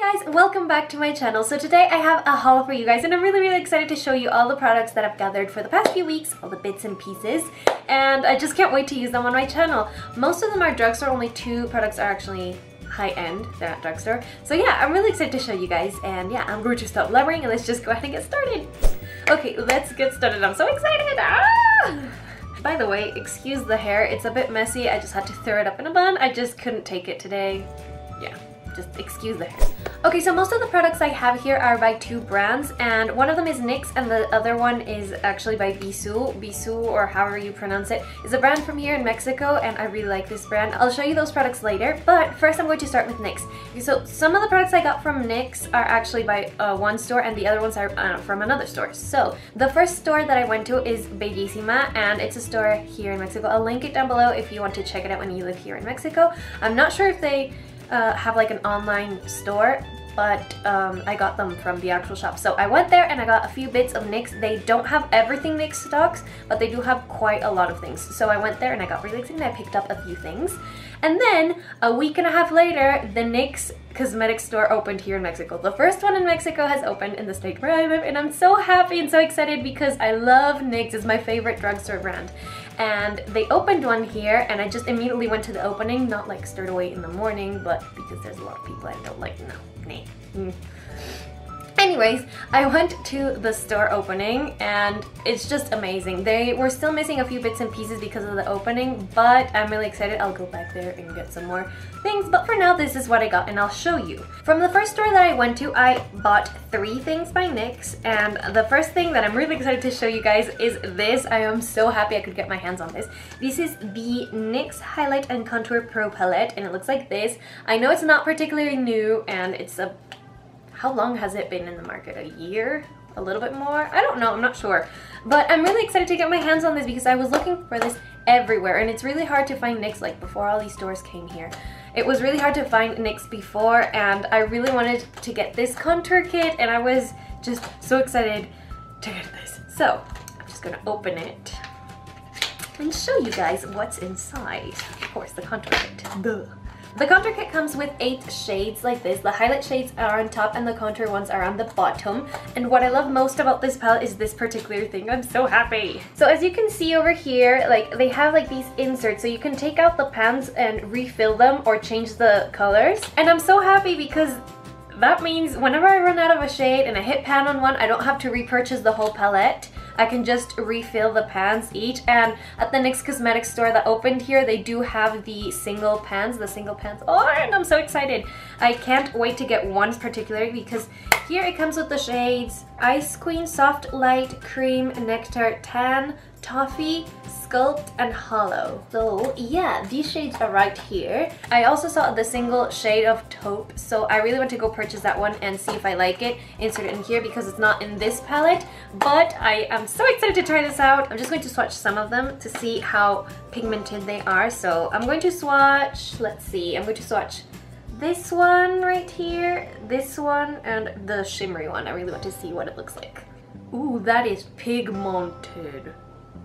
Hi guys, welcome back to my channel. So today I have a haul for you guys and I'm really excited to show you all the products that I've gathered for the past few weeks, all the bits and pieces, and I just can't wait to use them on my channel. Most of them are drugstore, only 2 products are actually high-end, they're not drugstore. So yeah, I'm really excited to show you guys, and yeah, I'm going to stop blabbering and let's just go ahead and get started. Okay, let's get started. I'm so excited! Ah! By the way, excuse the hair, it's a bit messy. I just had to throw it up in a bun. I just couldn't take it today. Yeah. Just excuse the hair. Okay, so most of the products I have here are by 2 brands, and one of them is NYX and the other one is actually by Bisou. Bisou, or however you pronounce it, is a brand from here in Mexico, and I really like this brand. I'll show you those products later, but first I'm going to start with NYX. Okay, so some of the products I got from NYX are actually by one store and the other ones are from another store. So the first store that I went to is Bellissima, and it's a store here in Mexico. I'll link it down below if you want to check it out when you live here in Mexico. I'm not sure if they have like an online store, but I got them from the actual shop. So I went there and I got a few bits of NYX. They don't have everything NYX stocks, but they do have quite a lot of things. So I went there and I got really excited and I picked up a few things. And then a week and a half later, the NYX cosmetic store opened here in Mexico. The first one in Mexico has opened in the state where I live, and I'm so happy and so excited because I love NYX. It's my favorite drugstore brand. And they opened one here and I just immediately went to the opening, not like straight away in the morning, but because there's a lot of people I don't like, no. Anyways, I went to the store opening and it's just amazing. They were still missing a few bits and pieces because of the opening, but I'm really excited. I'll go back there and get some more things, but for now this is what I got and I'll show you. From the first store that I went to, I bought 3 things by NYX, and the first thing that I'm really excited to show you guys is this. I am so happy I could get my hands on this. This is the NYX Highlight and Contour Pro Palette, and it looks like this. I know it's not particularly new, and it's a... How long has it been in the market? A year? A little bit more? I don't know, I'm not sure. But I'm really excited to get my hands on this because I was looking for this everywhere, and it's really hard to find NYX like before all these stores came here. It was really hard to find NYX before, and I really wanted to get this contour kit, and I was just so excited to get this. So I'm just gonna open it and show you guys what's inside. Of course, the contour kit. Duh. The contour kit comes with 8 shades like this. The highlight shades are on top and the contour ones are on the bottom. And what I love most about this palette is this particular thing. I'm so happy. So as you can see over here, like they have like these inserts, so you can take out the pans and refill them or change the colors. And I'm so happy because that means whenever I run out of a shade and I hit pan on one, I don't have to repurchase the whole palette. I can just refill the pans each, and at the NYX Cosmetics store that opened here, they do have the single pans. Oh, and I'm so excited. I can't wait to get one particularly because here it comes with the shades Ice Queen, Soft Light, Cream, Nectar, Tan, Toffee, Sculpt, and Hollow. So yeah, these shades are right here. I also saw the single shade of Taupe, so I really want to go purchase that one and see if I like it. Insert it in here because it's not in this palette, but I am so excited to try this out. I'm just going to swatch some of them to see how pigmented they are. So I'm going to swatch, let's see, I'm going to swatch this one right here, this one, and the shimmery one. I really want to see what it looks like. Ooh, that is pigmented.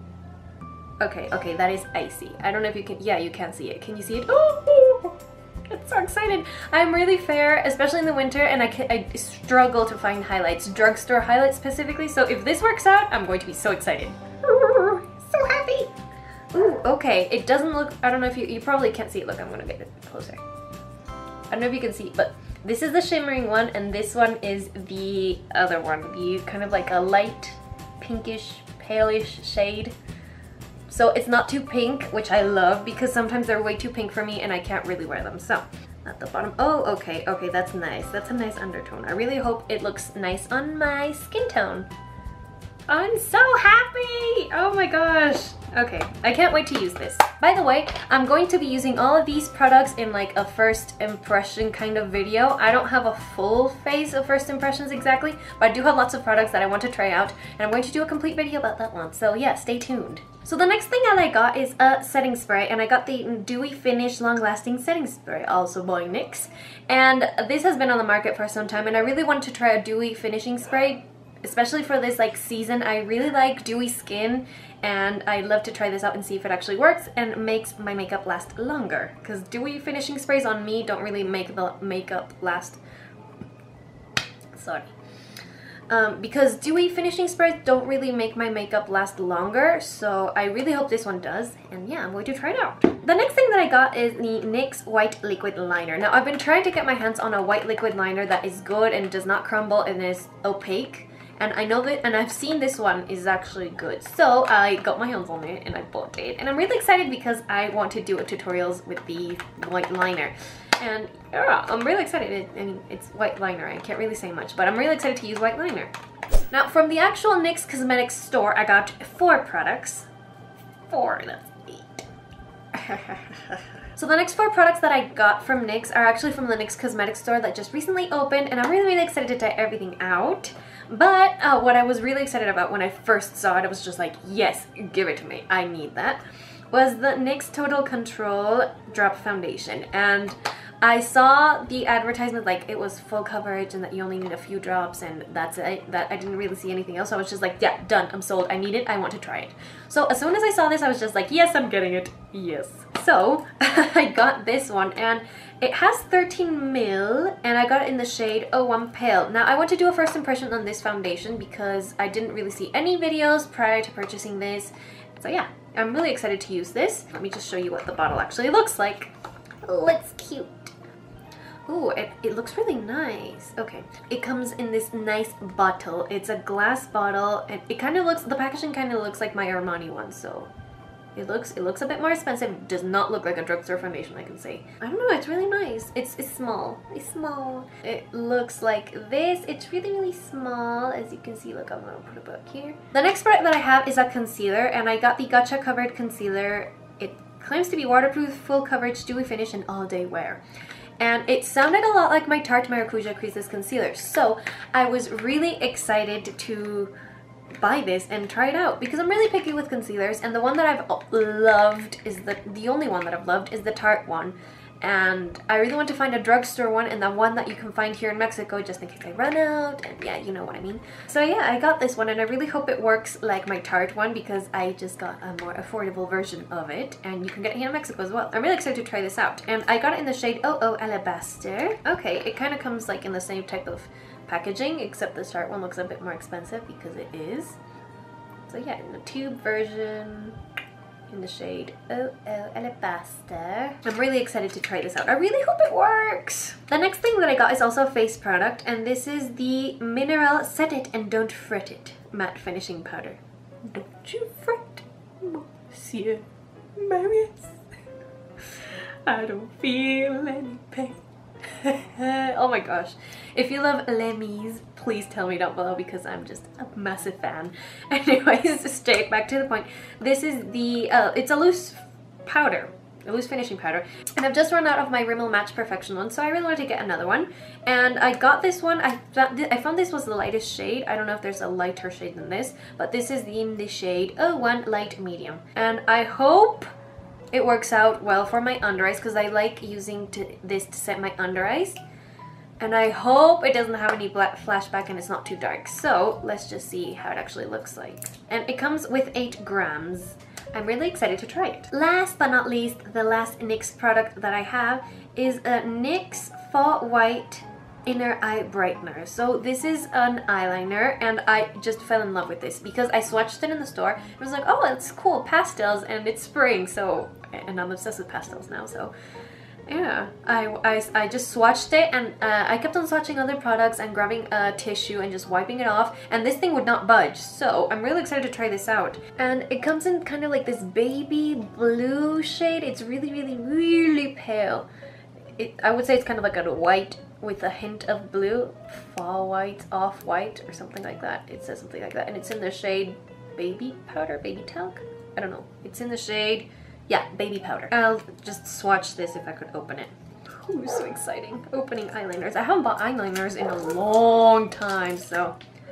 Okay, that is icy. I don't know if you can, yeah, you can see it. Can you see it? Oh, I'm so excited. I'm really fair, especially in the winter, and I struggle to find highlights, drugstore highlights specifically, so if this works out, I'm going to be so excited. So happy. Ooh, okay, it doesn't look, I don't know if you probably can't see it. Look, I'm gonna get it closer. I don't know if you can see, but this is the shimmering one, and this one is the other one, the kind of like a light pinkish, palish shade. So it's not too pink, which I love because sometimes they're way too pink for me and I can't really wear them. So at the bottom, oh, okay, that's nice. That's a nice undertone. I really hope it looks nice on my skin tone. I'm so happy! Oh my gosh. Okay, I can't wait to use this. By the way, I'm going to be using all of these products in like a first impression kind of video. I don't have a full phase of first impressions exactly, but I do have lots of products that I want to try out, and I'm going to do a complete video about that one. So yeah, stay tuned. So the next thing that I got is a setting spray, and I got the Dewy Finish Long Lasting Setting Spray, also by NYX. And this has been on the market for some time, and I really wanted to try a dewy finishing spray, especially for this like season. I really like dewy skin, and I'd love to try this out and see if it actually works and makes my makeup last longer, because dewy finishing sprays on me don't really make the makeup last Sorry. Because dewy finishing sprays don't really make my makeup last longer, so I really hope this one does, and yeah, I'm going to try it out. The next thing that I got is the NYX White Liquid Liner. Now, I've been trying to get my hands on a white liquid liner that is good and does not crumble and is opaque, and I know that, and I've seen this one is actually good, so I got my hands on it and I bought it, and I'm really excited because I want to do tutorials with the white liner. And yeah, I'm really excited. I mean, it's white liner. I can't really say much, but I'm really excited to use white liner. Now, from the actual NYX Cosmetics store, I got 4 products. 4, that's 8. So the next 4 products that I got from NYX are actually from the NYX Cosmetics store that just recently opened, and I'm really, really excited to try everything out. But what I was really excited about when I first saw it, I was just like, yes, give it to me. I need that. Was the NYX Total Control Drop Foundation. And I saw the advertisement like it was full coverage and that you only need a few drops and that's it. That I didn't really see anything else. So I was just like, yeah, done. I'm sold. I need it. I want to try it. So as soon as I saw this, I was just like, yes, I'm getting it. Yes. So I got this one, and it has 13 ml, and I got it in the shade 01 Pale. Now I want to do a first impression on this foundation because I didn't really see any videos prior to purchasing this. So yeah, I'm really excited to use this. Let me just show you what the bottle actually looks like. Oh, it's cute. Ooh, it looks really nice. Okay, it comes in this nice bottle. It's a glass bottle, and it kind of looks, the packaging kind of looks like my Armani one, so it looks a bit more expensive. It does not look like a drugstore foundation, I can say. I don't know, it's really nice. It's small. It's small. It looks like this. It's really, really small. As you can see, look, I'm gonna put it back here. The next product that I have is a concealer, and I got the Gotcha Covered Concealer. It claims to be waterproof, full coverage, dewy finish, and all-day wear. And it sounded a lot like my Tarte Maracuja Creaseless Concealer. So I was really excited to buy this and try it out because I'm really picky with concealers, and the one that I've loved is the only one that I've loved is the Tarte one. And I really want to find a drugstore one, and the one that you can find here in Mexico just in case I run out, and yeah, you know what I mean. So yeah, I got this one, and I really hope it works like my Tarte one because I just got a more affordable version of it, and you can get it here in Mexico as well. I'm really excited to try this out, and I got it in the shade 00 Alabaster. Okay, it kind of comes like in the same type of packaging, except the Tarte one looks a bit more expensive because it is. So yeah, in the tube version, in the shade 00 Alabaster. I'm really excited to try this out. I really hope it works. The next thing that I got is also a face product, and this is the Mineral Set It and Don't Fret It Matte Finishing Powder. Don't you fret, Monsieur Marius. I don't feel any pain. Oh my gosh. If you love Les Mis, please tell me down below because I'm just a massive fan. Anyways, straight back to the point. This is the, it's a loose powder. A loose finishing powder. And I've just run out of my Rimmel Match Perfection one, so I really wanted to get another one. And I got this one. I found this was the lightest shade. I don't know if there's a lighter shade than this, but this is in the shade 01 Light Medium. And I hope it works out well for my under eyes because I like using this to set my under eyes. And I hope it doesn't have any black flashback and it's not too dark. So let's just see how it actually looks like. And it comes with 8 grams. I'm really excited to try it. Last but not least, the last NYX product that I have is a NYX Fall White Inner Eye Brightener. So this is an eyeliner, and I just fell in love with this because I swatched it in the store. It was like, oh, it's cool, pastels, and it's spring, so, and I'm obsessed with pastels now, so yeah, I just swatched it, and I kept on swatching other products and grabbing a tissue and just wiping it off, and this thing would not budge. So I'm really excited to try this out. And it comes in kind of like this baby blue shade. It's really, really, really pale. I would say it's kind of like a white with a hint of blue, fall white, off white, or something like that. It says something like that, and it's in the shade Baby Powder, Baby Talc. I don't know. It's in the shade, yeah, Baby Powder. I'll just swatch this if I could open it. Ooh, so exciting. Opening eyeliners. I haven't bought eyeliners in a long time, so.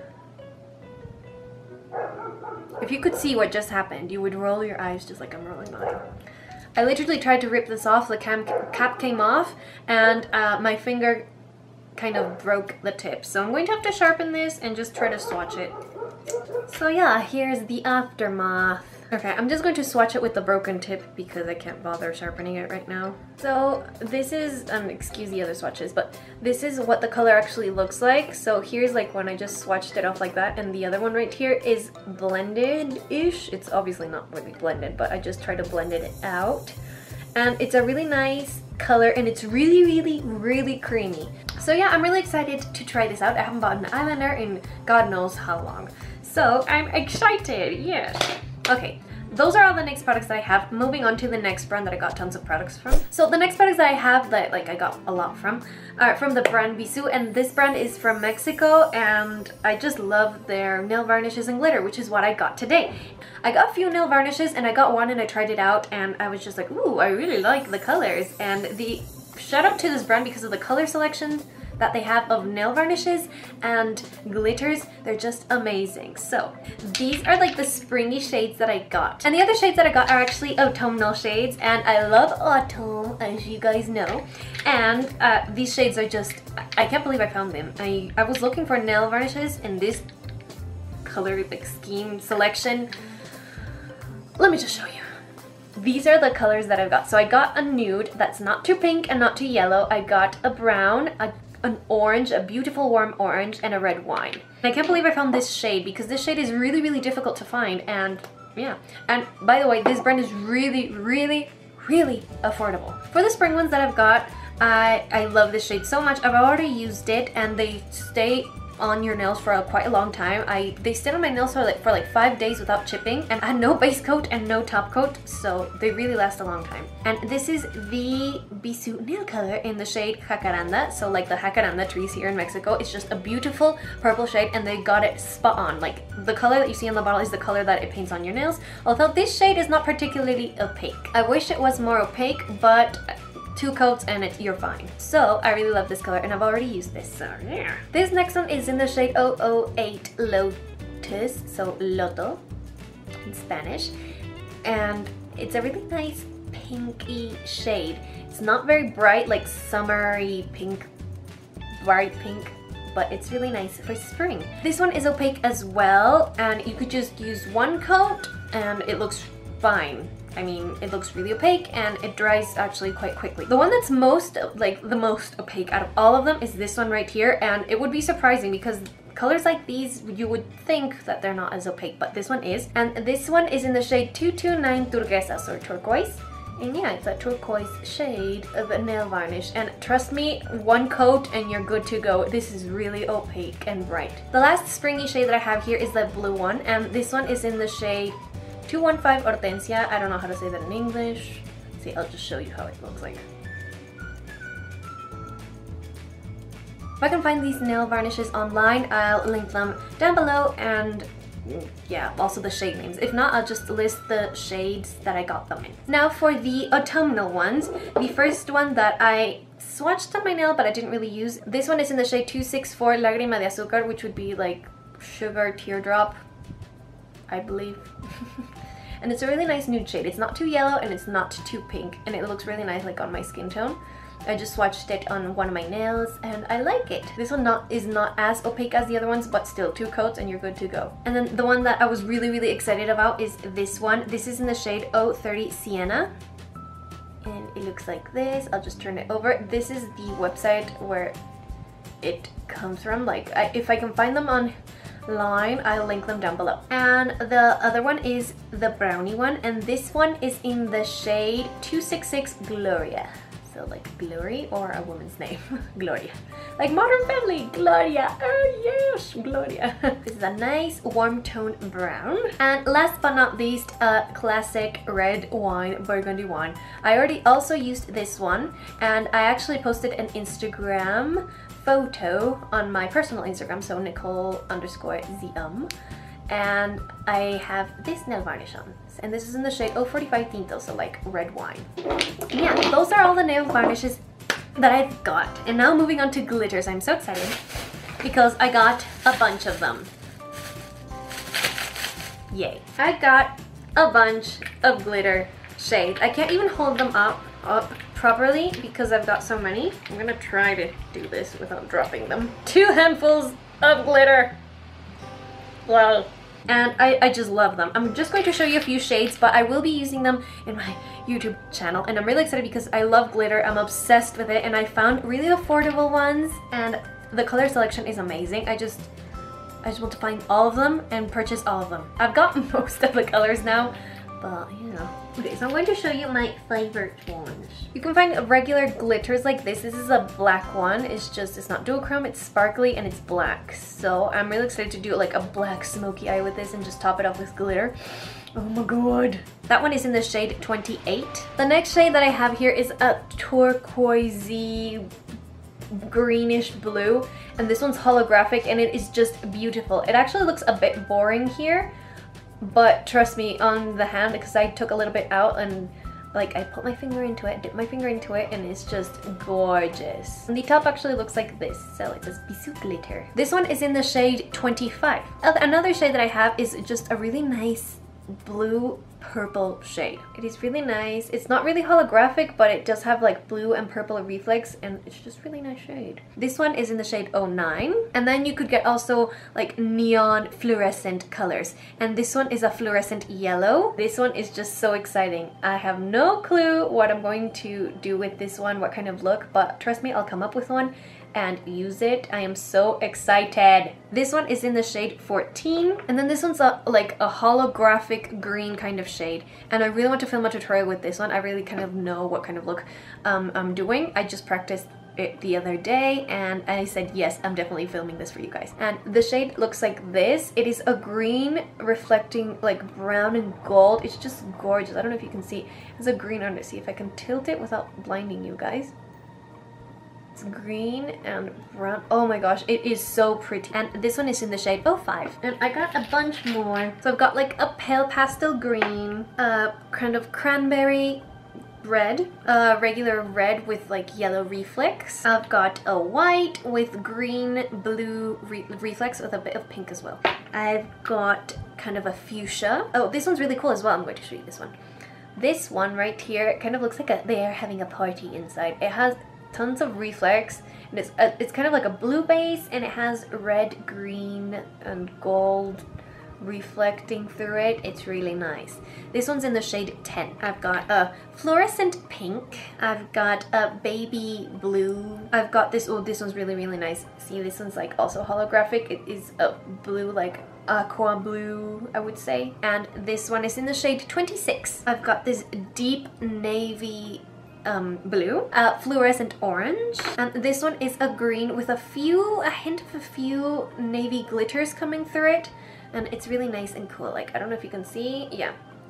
If you could see what just happened, you would roll your eyes just like I'm rolling mine. I literally tried to rip this off, the cap came off, and my finger kind of broke the tip. So I'm going to have to sharpen this and just try to swatch it. So yeah, here's the aftermath. Okay, I'm just going to swatch it with the broken tip because I can't bother sharpening it right now. So this is, excuse the other swatches, but this is what the color actually looks like. So here's like when I just swatched it off like that, and the other one right here is blended-ish. It's obviously not really blended, but I just tried to blend it out. And it's a really nice color, and it's really, really, really creamy. So yeah, I'm really excited to try this out. I haven't bought an eyeliner in God knows how long. So I'm excited, yes. Okay, those are all the NYX products that I have. Moving on to the next brand that I got tons of products from. So the next products that I have that like I got a lot from are from the brand Bisou, and this brand is from Mexico, and I just love their nail varnishes and glitter, which is what I got today. I got a few nail varnishes and I got one and I tried it out and I was just like, ooh, I really like the colors. And the shout out to this brand because of the color selection that they have of nail varnishes and glitters. They're just amazing. So these are like the springy shades that I got, and the other shades that I got are actually autumnal shades, and I love autumn, as you guys know. And these shades are just, I can't believe I found them. I was looking for nail varnishes in this color like scheme selection. Let me just show you. These are the colors that I've got. So I got a nude that's not too pink and not too yellow. I got a brown, an orange, a beautiful warm orange, and a red wine. And I can't believe I found this shade because this shade is really, really difficult to find. And yeah, and by the way, this brand is really, really, really affordable. For the spring ones that I've got, I love this shade so much. I've already used it and they stay on your nails for quite a long time. They stayed on my nails for like 5 days without chipping, and I had no base coat and no top coat, so they really last a long time. And this is the Bisou nail color in the shade Jacaranda, so like the jacaranda trees here in Mexico. It's just a beautiful purple shade and they got it spot on. Like the color that you see on the bottle is the color that it paints on your nails, although this shade is not particularly opaque. I wish it was more opaque, but 2 coats and you're fine. So I really love this color and I've already used this, so yeah. This next one is in the shade 008 Lotus, so Loto in Spanish. And it's a really nice pinky shade. It's not very bright, like summery pink, bright pink, but it's really nice for spring. This one is opaque as well, and you could just use 1 coat and it looks fine. I mean, it looks really opaque and it dries actually quite quickly. The one that's most, like the most opaque out of all of them is this one right here, and it would be surprising because colors like these, you would think that they're not as opaque, but this one is. And this one is in the shade 229 Turquesas, or turquoise. And yeah, it's a turquoise shade of a nail varnish. And trust me, 1 coat and you're good to go. This is really opaque and bright. The last springy shade that I have here is the blue one, and this one is in the shade 215 Hortensia. I don't know how to say that in English. See, I'll just show you how it looks like. If I can find these nail varnishes online, I'll link them down below, and yeah, also the shade names. If not, I'll just list the shades that I got them in. Now for the autumnal ones, the first one that I swatched on my nail but I didn't really use, this one is in the shade 264 Lágrima de Azúcar, which would be like sugar teardrop, I believe. And it's a really nice nude shade. It's not too yellow and it's not too pink, and it looks really nice like on my skin tone. I just swatched it on one of my nails and I like it. This one is not as opaque as the other ones, but still 2 coats and you're good to go. And then the one that I was really, really excited about is this one. This is in the shade 030 Sienna. And it looks like this. I'll just turn it over. This is the website where it comes from. Like, if I can find them online, I'll link them down below. And the other one is the brownie one, and this one is in the shade 266 Gloria. So like Glory, or a woman's name. Gloria. Like Modern Family, Gloria. Oh yes, Gloria. This is a nice warm tone brown. And last but not least, a classic red wine, burgundy wine. I already also used this one, and I actually posted an Instagram photo on my personal Instagram, so Nicole_ZM, and I have this nail varnish on, and this is in the shade 045 Tinto, so like red wine. Yeah, those are all the nail varnishes that I've got. And now moving on to glitters. I'm so excited because I got a bunch of them. Yay. I got a bunch of glitter shades. I can't even hold them up properly because I've got so many. I'm gonna try to do this without dropping them. 2 handfuls of glitter. Well, and I just love them. I'm just going to show you a few shades, but I will be using them in my YouTube channel, and I'm really excited because I love glitter. I'm obsessed with it, and I found really affordable ones, and the color selection is amazing. I just want to find all of them and purchase all of them. I've got most of the colors now, but you know. Okay, so I'm going to show you my favorite ones. You can find regular glitters like this. This is a black one. It's not duochrome, it's sparkly and it's black. So I'm really excited to do like a black smoky eye with this and just top it off with glitter. Oh my god. That one is in the shade 28. The next shade that I have here is a turquoisey greenish blue, and this one's holographic and it is just beautiful. It actually looks a bit boring here, but trust me, on the hand, because I took a little bit out and like I put my finger into it, dipped my finger into it, and it's just gorgeous. And the top actually looks like this, so it says Bisou Glitter. This one is in the shade 25. Another shade that I have is just a really nice blue purple shade. It is really nice. It's not really holographic, but it does have like blue and purple reflex, and it's just really nice shade. This one is in the shade 09, and then you could get also like neon fluorescent colors, and this one is a fluorescent yellow. This one is just so exciting. I have no clue what I'm going to do with this one, what kind of look, but trust me, I'll come up with one and use it. I am so excited. This one is in the shade 14, and then this one's like a holographic green kind of shade, and I really want to film a tutorial with this one. I really kind of know what kind of look I'm doing. I just practiced it the other day and I said yes, I'm definitely filming this for you guys. And the shade looks like this. It is a green reflecting like brown and gold. It's just gorgeous. I don't know if you can see. It's a green under. See if I can tilt it without blinding you guys. It's green and brown. Oh my gosh, it is so pretty. And this one is in the shade 05. And I got a bunch more. So I've got like a pale pastel green, kind of cranberry red, regular red with like yellow reflex. I've got a white with green blue reflex with a bit of pink as well. I've got kind of a fuchsia. Oh, this one's really cool as well. I'm going to show you this one. This one right here, it kind of looks like they're having a party inside. It has tons of reflex, and it's kind of like a blue base, and it has red, green, and gold reflecting through it. It's really nice. This one's in the shade 10. I've got a fluorescent pink. I've got a baby blue. I've got this. Oh, this one's really nice. See, this one's like also holographic. It is a blue, like aqua blue, I would say. And this one is in the shade 26. I've got this deep navy blue, fluorescent orange, and this one is a green with a hint of a few navy glitters coming through it, and it's really nice and cool. Like, I don't know if you can see. Yeah.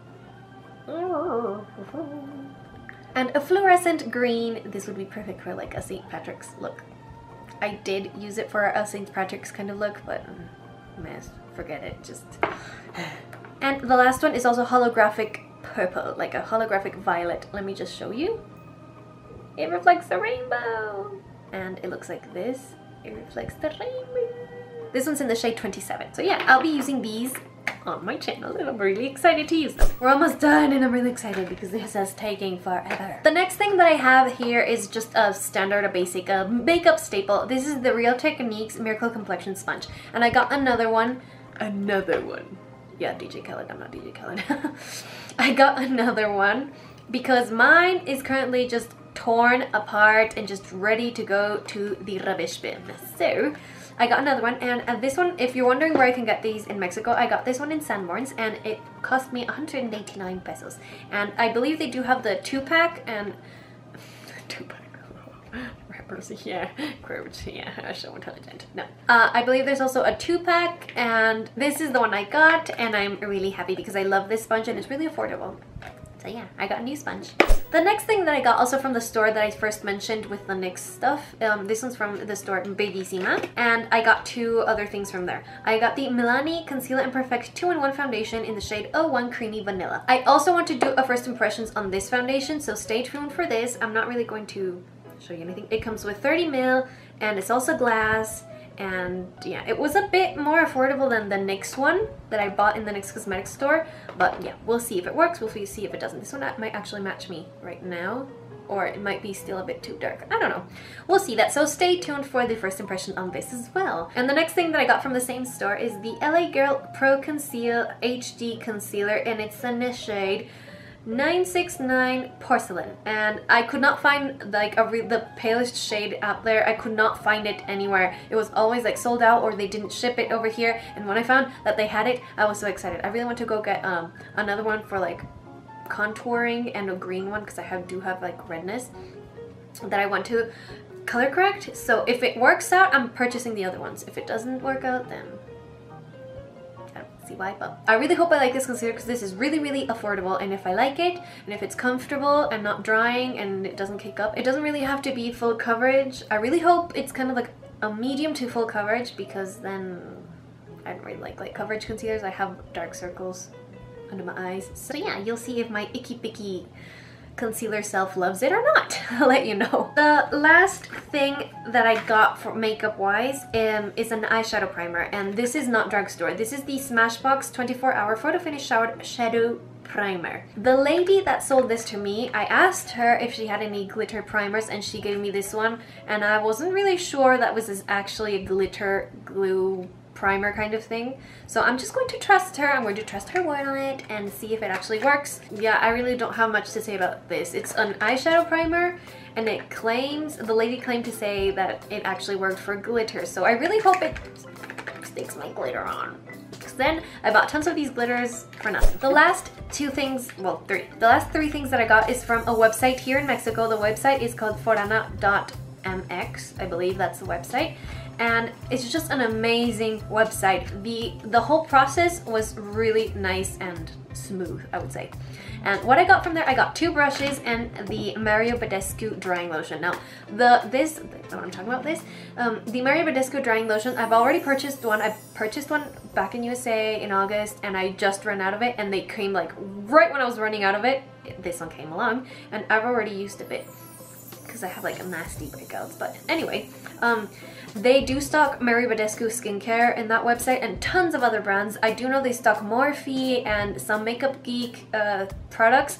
And a fluorescent green. This would be perfect for like a St. Patrick's look. I did use it for a St. Patrick's kind of look, but mess, forget it, just. And the last one is also holographic purple, like a holographic violet. Let me just show you. It reflects the rainbow, and it looks like this. It reflects the rainbow. This one's in the shade 27. So yeah, I'll be using these on my channel, and I'm really excited to use them. We're almost done, and I'm really excited because this is taking forever. The next thing that I have here is just a standard, a basic makeup staple. This is the Real Techniques Miracle Complexion Sponge, and I got another one. Yeah, DJ Khaled, I'm not DJ Khaled. I got another one because mine is currently just torn apart and just ready to go to the rubbish bin. So I got another one, and this one, if you're wondering where I can get these in Mexico, I got this one in Sanborns, and it cost me 189 pesos. And I believe they do have the 2-pack and 2-pack. Rappers, yeah, quotes, yeah, I'm so intelligent. No, I believe there's also a 2-pack, and this is the one I got, and I'm really happy because I love this sponge and it's really affordable. So yeah, I got a new sponge. The next thing that I got also from the store that I first mentioned with the NYX stuff, this one's from the store Bellissima, and I got 2 other things from there. I got the Milani Conceal and Perfect 2-in-1 foundation in the shade 01 Creamy Vanilla. I also want to do a first impressions on this foundation, so stay tuned for this. I'm not really going to show you anything. It comes with 30 ml, and it's also glass, And yeah, it was a bit more affordable than the NYX one that I bought in the NYX Cosmetics store. But yeah, we'll see if it works, we'll see if it doesn't. This one might actually match me right now, or it might be still a bit too dark. I don't know. We'll see that. So stay tuned for the first impression on this as well. And the next thing that I got from the same store is the LA Girl Pro Conceal HD Concealer, and it's in the shade 969 Porcelain. And I could not find like the palest shade out there. I could not find it anywhere. It was always like sold out, or they didn't ship it over here. And when I found that they had it, I was so excited. I really want to go get another one for like contouring, and a green one because I do have like redness that I want to color correct. So if it works out, I'm purchasing the other ones. If it doesn't work out, then I don't see why. But I really hope I like this concealer because this is really, really affordable, and if I like it and if it's comfortable and not drying and it doesn't kick up, it doesn't really have to be full coverage. I really hope it's kind of like a medium to full coverage, because then I don't really like light coverage concealers. I have dark circles under my eyes. So yeah, you'll see if my icky picky concealer self loves it or not. I'll let you know. The last thing that I got for makeup wise is an eyeshadow primer, and this is not drugstore. This is the Smashbox 24-hour photo finish shadow primer. The lady that sold this to me, I asked her if she had any glitter primers, and she gave me this one, and I wasn't really sure that was actually a glitter glue primer kind of thing. So I'm just going to trust her. I'm going to trust her word on it and see if it actually works. Yeah, I really don't have much to say about this. It's an eyeshadow primer, and it claims, the lady claimed to say that it actually worked for glitter. So I really hope it sticks my glitter on, because then I bought tons of these glitters for nothing. The last two things, well, three. The last three things that I got is from a website here in Mexico. The website is called forana.mx. I believe that's the website. And it's just an amazing website. The whole process was really nice and smooth, I would say. And what I got from there, I got 2 brushes and the Mario Badescu drying lotion. Now, what I'm talking about this, the Mario Badescu drying lotion, I've already purchased one. I purchased one back in USA in August, and I just ran out of it, and they came like right when I was running out of it. This one came along, and I've already used a bit because I have like a nasty breakouts. But anyway, they do stock Mario Badescu skincare in that website, and tons of other brands. I do know they stock Morphe and some Makeup Geek products.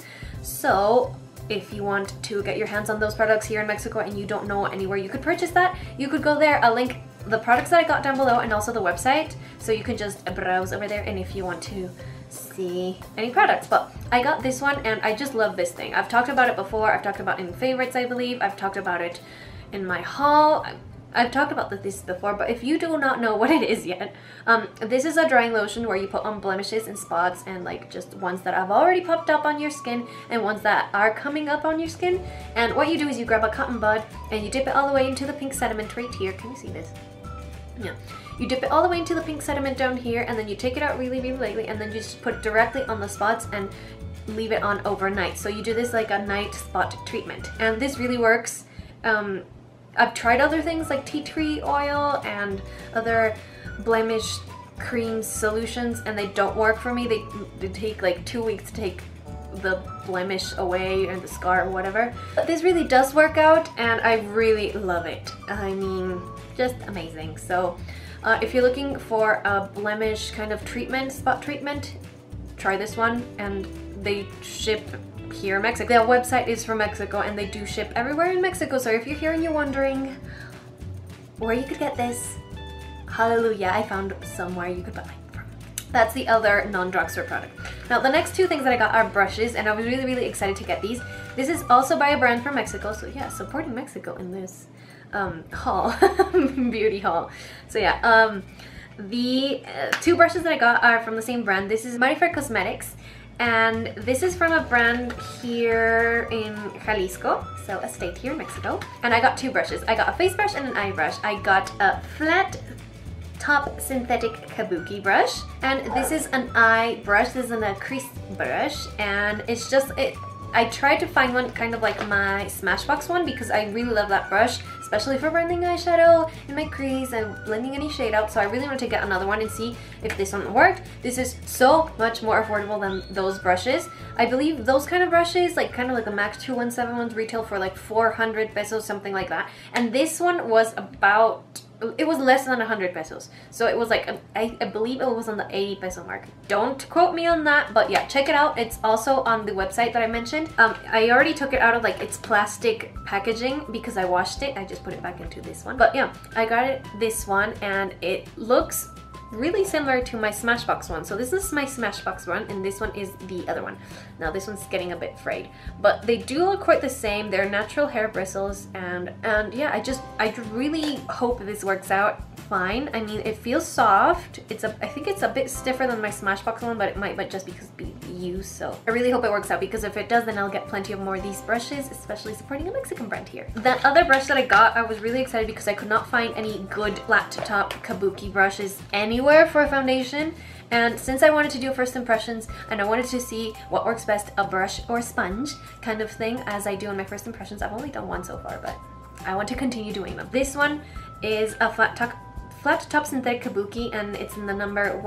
So if you want to get your hands on those products here in Mexico and you don't know anywhere you could purchase that, you could go there. I'll link the products that I got down below and also the website, so you can just browse over there and if you want to see any products. But I got this one and I just love this thing. I've talked about it before. I've talked about it in favorites, I believe. I've talked about it in my haul. I've talked about this before, but if you do not know what it is yet, this is a drying lotion where you put on blemishes and spots, and like just ones that have already popped up on your skin and ones that are coming up on your skin. And what you do is you grab a cotton bud and you dip it all the way into the pink sediment right here. Can you see this? Yeah. You dip it all the way into the pink sediment down here, and then you take it out really, really lightly, and then you just put it directly on the spots and leave it on overnight. So you do this like a night spot treatment, and this really works. I've tried other things like tea tree oil and other blemish cream solutions, and they don't work for me. They take like 2 weeks to take the blemish away or the scar or whatever. But this really does work out, and I really love it. I mean, just amazing. So if you're looking for a blemish kind of treatment, spot treatment, try this one. And they ship here in Mexico. Their website is from Mexico, and they do ship everywhere in Mexico. So if you're here and you're wondering where you could get this, hallelujah, I found somewhere you could buy it from. That's the other non-drugstore product. Now the next 2 things that I got are brushes, and I was really, really excited to get these. This is also by a brand from Mexico, so yeah, supporting Mexico in this haul, beauty haul. So yeah, the 2 brushes that I got are from the same brand. This is Marifer Cosmetics, and this is from a brand here in Jalisco, so a state here in Mexico. And I got 2 brushes. I got a face brush and an eye brush. I got a flat top synthetic kabuki brush, and this is an eye brush. This is a crease brush, and it's just I tried to find one kind of like my Smashbox one because I really love that brush, especially for blending eyeshadow in my crease and blending any shade out. So I really wanted to get another one and see if this one worked. This is so much more affordable than those brushes. I believe those kind of brushes, like kind of like the Max 217 ones, retail for like 400 pesos, something like that. And this one was about it was less than 100 pesos. So it was like, I believe it was on the 80 peso mark. Don't quote me on that, but yeah, check it out. It's also on the website that I mentioned. I already took it out of like its plastic packaging because I washed it. I just put it back into this one. But yeah, I got it this one and it looks really similar to my Smashbox one. So this is my Smashbox one and this one is the other one. Now this one's getting a bit frayed, but they do look quite the same. They're natural hair bristles and yeah, I really hope this works out fine. I mean, it feels soft. I think it's a bit stiffer than my Smashbox one, but it might just because be used. So I really hope it works out, because if it does, then I'll get plenty of more of these brushes, especially supporting a Mexican brand here. That other brush that I got, I was really excited because I could not find any good flat top kabuki brushes anywhere for a foundation. And since I wanted to do first impressions and I wanted to see what works best, a brush or sponge kind of thing, as I do in my first impressions. I've only done one so far, but I want to continue doing them. This one is a flat top synthetic kabuki and it's in the number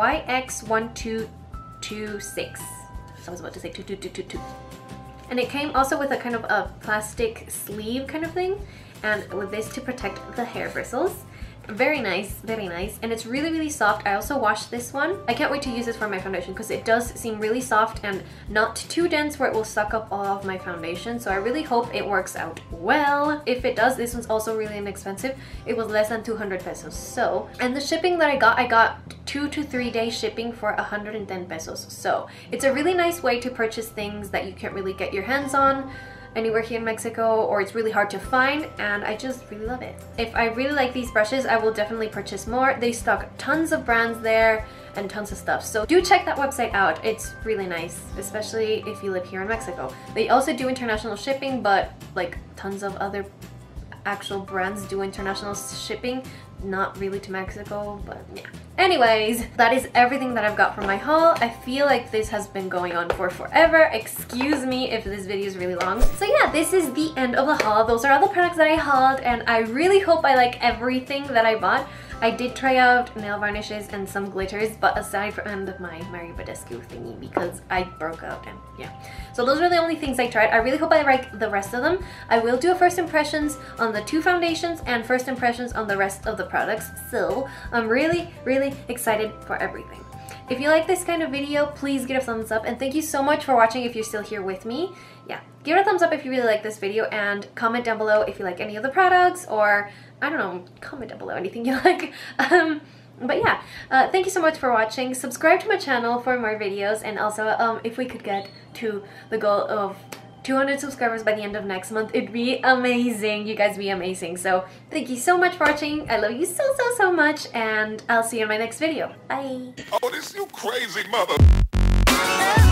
YX1226. I was about to say 2222. And it came also with a kind of a plastic sleeve kind of thing, and with this to protect the hair bristles. Very nice, very nice, and it's really, really soft. I also washed this one. I can't wait to use this for my foundation because it does seem really soft and not too dense where it will suck up all of my foundation. So I really hope it works out well. If it does, this one's also really inexpensive. It was less than 200 pesos. So, and the shipping that I got 2 to 3 day shipping for 110 pesos. So it's a really nice way to purchase things that you can't really get your hands on anywhere here in Mexico, or it's really hard to find, and I just really love it. If I really like these brushes, I will definitely purchase more. They stock tons of brands there and tons of stuff, so do check that website out. It's really nice, especially if you live here in Mexico. They also do international shipping, but like tons of other actual brands do international shipping, not really to Mexico, but yeah. Anyways, that is everything that I've got from my haul. I feel like this has been going on for forever. Excuse me if this video is really long. So yeah, this is the end of the haul. Those are all the products that I hauled, and I really hope I like everything that I bought. I did try out nail varnishes and some glitters, but aside from my Mario Badescu thingy, because I broke out, and yeah. So those are the only things I tried. I really hope I like the rest of them. I will do a first impressions on the 2 foundations and first impressions on the rest of the products. So I'm really, really excited for everything. If you like this kind of video, please give it a thumbs up, and thank you so much for watching if you're still here with me. Yeah, give it a thumbs up if you really like this video, and comment down below if you like any of the products, or I don't know, comment down below anything you like. But yeah, thank you so much for watching. Subscribe to my channel for more videos, and also if we could get to the goal of 200 subscribers by the end of next month, it'd be amazing. You guys be amazing. So thank you so much for watching. I love you so much, and I'll see you in my next video. Bye. Oh, this you crazy mother.